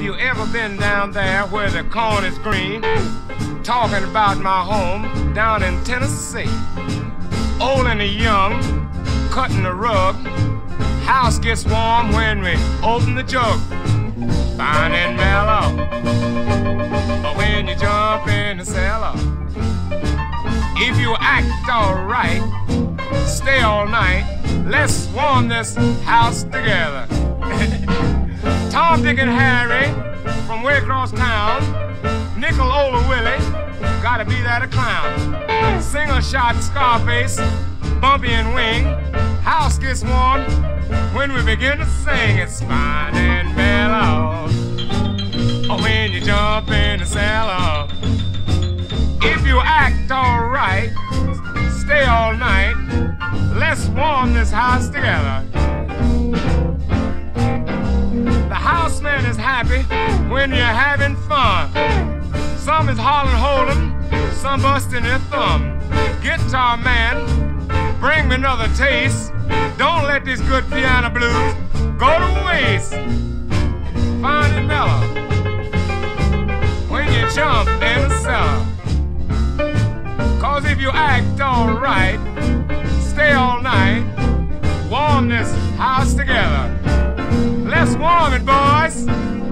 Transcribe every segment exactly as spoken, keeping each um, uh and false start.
Have you ever been down there where the corn is green? Talking about my home down in Tennessee. Old and the young, cutting the rug. House gets warm when we open the jug. Fine and mellow, when you jump in the cellar. If you act alright, stay all night. Let's warm this house together. Tom, Dick, and Harry from way across town. Nickel, Ola, Willie, gotta be that a clown. Single shot, Scarface, Bumpy and Wing. House gets warm when we begin to sing. It's fine and mellow, when you jump in the cellar. If you act alright, stay all night. Let's warm this house together. The houseman is happy when you're having fun. Some is hollering, holding, some busting their thumb. Guitar man, bring me another taste. Don't let these good piano blues go to waste. Fine and mellow, when you jump in the cellar. Cause if you act alright, stay all night, warm this house together. Let's warm it, boys.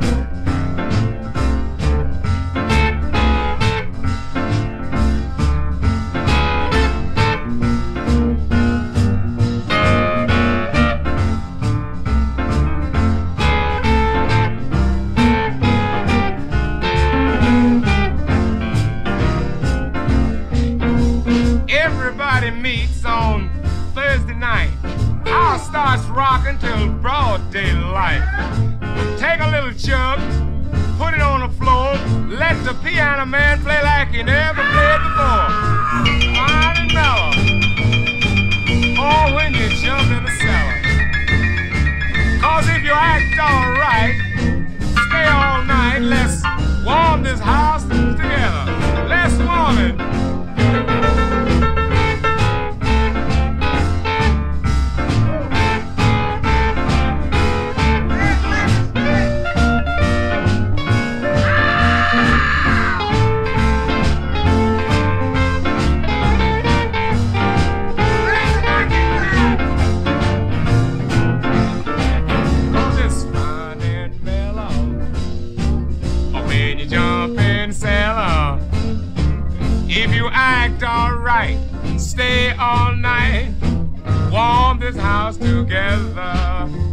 Everybody meets on Thursday night. House starts rocking till broad daylight. Take a little jug, put it on the floor. Let the piano man play like he never played before. Fine and mellow, or when you jump in the cellar. Cause if you act alright, stay all night. Let's warm this house together. Let's warm it. If you act alright, stay all night, warm this house together.